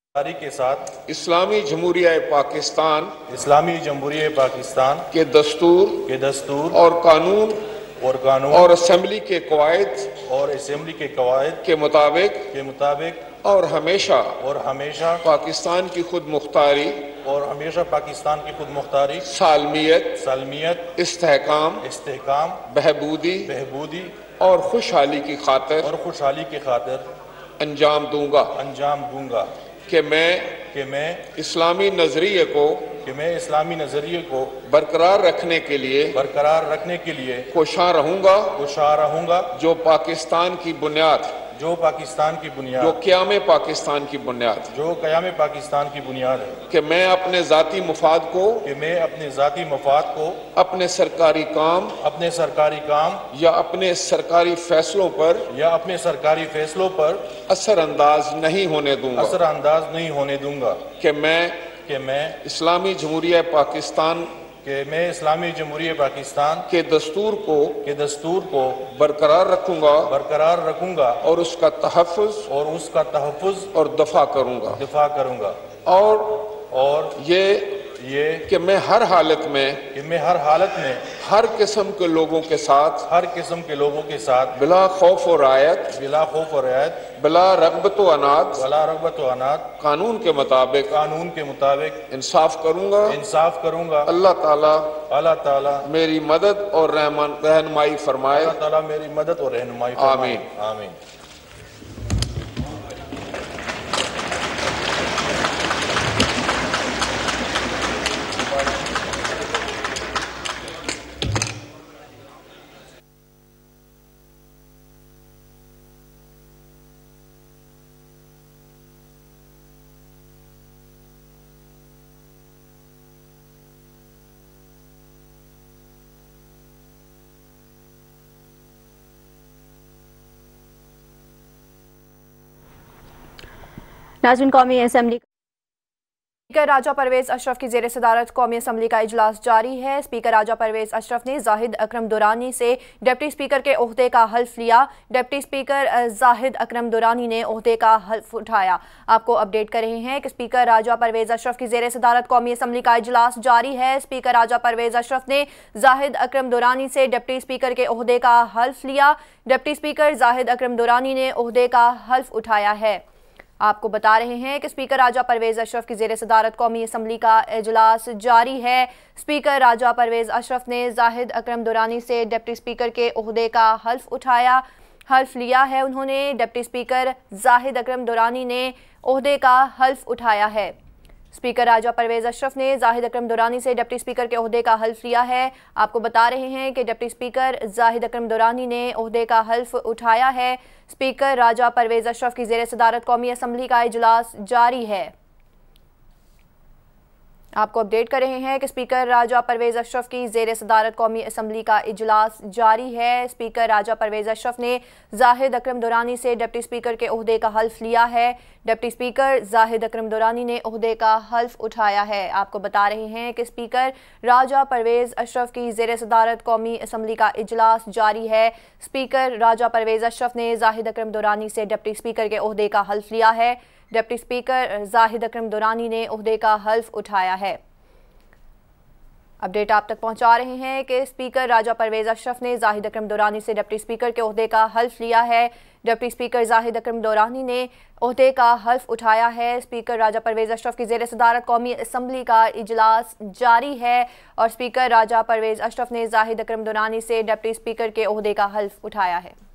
के साथ इस्लामी जमहूरिया पाकिस्तान के दस्तूर और कानून और असेंबली के कवायद के मुताबिक और हमेशा पाकिस्तान की खुद मुख्तारी सालमियत इस्तेहकाम बहबूदी और खुशहाली की खातिर अंजाम दूंगा कि मैं इस्लामी नजरिए को बरकरार रखने के लिए कोशां रहूंगा जो पाकिस्तान की बुनियाद जो क़याम पाकिस्तान की बुनियाद है कि मैं अपने ज़ाती मफाद को अपने सरकारी काम या अपने सरकारी फैसलों पर असरअंदाज नहीं होने दूंगा कि मैं इस्लामी जमहूरिया पाकिस्तान के दस्तूर को बरकरार रखूंगा और उसका तहफ़्फ़ुज़ और दफा करूंगा और ये कि मैं हर हालत में हर किस्म के लोगों के साथ बिला खौफ और रायत बिला रग़बत व अनात कानून के मुताबिक इंसाफ करूंगा। अल्लाह ताला मेरी मदद और रहनुमाई फरमाए। आमीन। नाज़रीन, कौमी असम्बली स्पीकर राजा परवेज़ अशरफ की ज़ेर सदारत कौमी असम्बली का इजलास जारी है। स्पीकर राजा परवेज़ अशरफ ने जाहिद अकरम दुरानी से डिप्टी स्पीकर के ओहदे का हल्फ लिया। डिप्टी स्पीकर जाहिद अकरम दुरानी ने ओहदे का हल्फ उठाया। आपको अपडेट कर रहे हैं कि स्पीकर राजा परवेज़ अशरफ की ज़ेर सदारत कौमी असम्बली का इजलास जारी है। स्पीकर राजा परवेज़ अशरफ ने जाहिद अकरम दुरानी से डिप्टी स्पीकर के ओहदे का हल्फ लिया। डिप्टी स्पीकर जाहिद अकरम दुरानी ने ओहदे का हल्फ उठाया है। आपको बता रहे हैं कि स्पीकर राजा परवेज़ अशरफ की ज़ेर सदारत कौमी असम्बली का इजलास जारी है। स्पीकर राजा परवेज़ अशरफ ने जाहिद अकरम दुरानी से डिप्टी स्पीकर के ओहदे का हल्फ लिया है। उन्होंने डिप्टी स्पीकर जाहिद अकरम दुरानी ने ओहदे का हल्फ उठाया है। स्पीकर राजा परवेज़ अशरफ ने जाहिद अकरम दुरानी से डिप्टी स्पीकर के ओहदे का हल्फ लिया है। आपको बता रहे हैं कि डिप्टी स्पीकर जाहिद अकरम दुरानी ने ओहदे का हल्फ उठाया है। स्पीकर राजा परवेज़ अशरफ की ज़ेर सदारत कौमी असम्बली का इजलास जारी है। आपको अपडेट कर रहे हैं कि स्पीकर राजा परवेज़ अशरफ की ज़ेर सदारत कौमी असम्बली का इजलास जारी है। स्पीकर राजा परवेज़ अशरफ ने जाहिद अकरम दुरानी से डिप्टी स्पीकर के ओहदे का हल्फ लिया है। डिप्टी स्पीकर जाहिद अकरम दुरानी ने ओहदे का हल्फ उठाया है। आपको बता रहे हैं कि स्पीकर राजा परवेज़ अशरफ की ज़ेर सदारत कौमी असम्बली का इजलास जारी है। स्पीकर राजा परवेज़ अशरफ ने जाहिद अकरम दुरानी से डिप्टी स्पीकर के ओहदे का हल्फ लिया है। डिप्टी स्पीकर जाहिद अकरम दुरानी ने ओहदे का हल्फ उठाया है। अपडेट आप तक पहुंचा रहे हैं कि स्पीकर राजा परवेज़ अशरफ ने जाहिद अकरम दुरानी से डिप्टी स्पीकर के ओहदे का हल्फ लिया है। डिप्टी स्पीकर जाहिद अकरम दुरानी ने ओहदे का हल्फ उठाया है। स्पीकर राजा परवेज़ अशरफ की ज़ेर सदारत कौमी असम्बली का इजलास जारी है और स्पीकर राजा परवेज़ अशरफ ने जाहिद अकरम दुरानी से डिप्टी स्पीकर के ओहदे का हल्फ उठाया है।